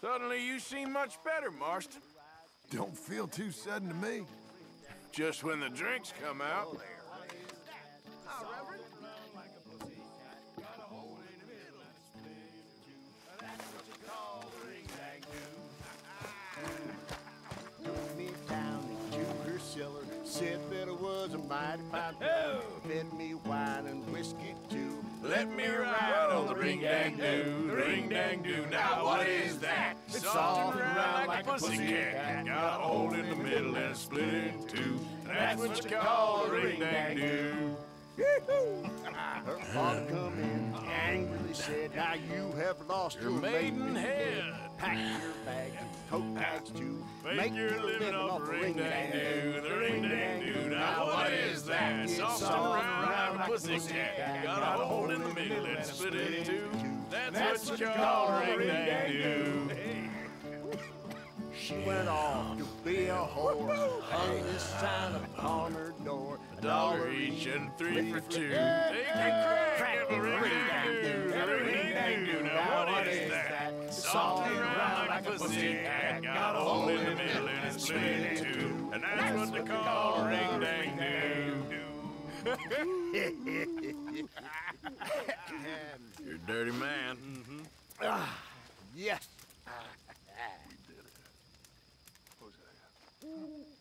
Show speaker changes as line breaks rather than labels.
Suddenly you seem much better, Marston.
Don't feel too sudden to me.
Just when the drinks come out.
Said that it was a mighty fine girl. Fed me wine and whiskey too.
Let me ride on the ring-dang-doo, ring-dang-doo. Now what is that? It's soft and round like a pussycat. Got a hole in the middle and it's split in two. That's what you call a ring-dang-doo.
Her father come in, angrily said, now you have lost your
maidenhead.
Pack your bags and coat bags too.
Make your living off the ring-dang-doo, the ring-dang-doo. Now what is that? Soft and round like a pussycat. Got a hole in the middle and split in two. That's what you call a ring-dang-doo.
She went off to be a whore, hung this sign upon her door.
$1 each and 3 for 2. Take a crack at the ring-dang-doo, the ring-dang-doo. Now what is that? Soft and round like a pussycat. Got a hole in the middle and it's split in two. And that's what they call a ring-dang-doo. You're a dirty man.
Yes.
Close that.